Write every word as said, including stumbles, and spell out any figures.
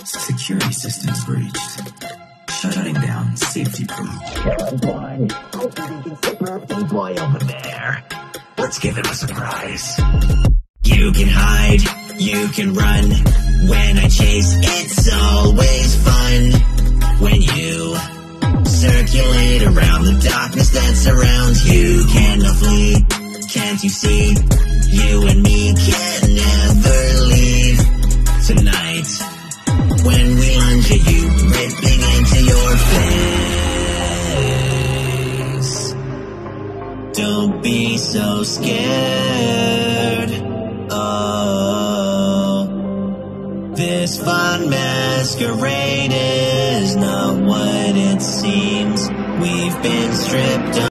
Security systems breached. Shutting down safety proof. Oh boy, hopefully we can see birthday boy over there. Let's give him a surprise. You can hide, you can run. When I chase, it's always fun. When you circulate around the darkness that surrounds you, cannot flee, can't you see? You and me can never leave. Tonight, when we lunge at you, ripping into your face. Don't be so scared. Oh, this fun masquerade is not what it seems. We've been stripped of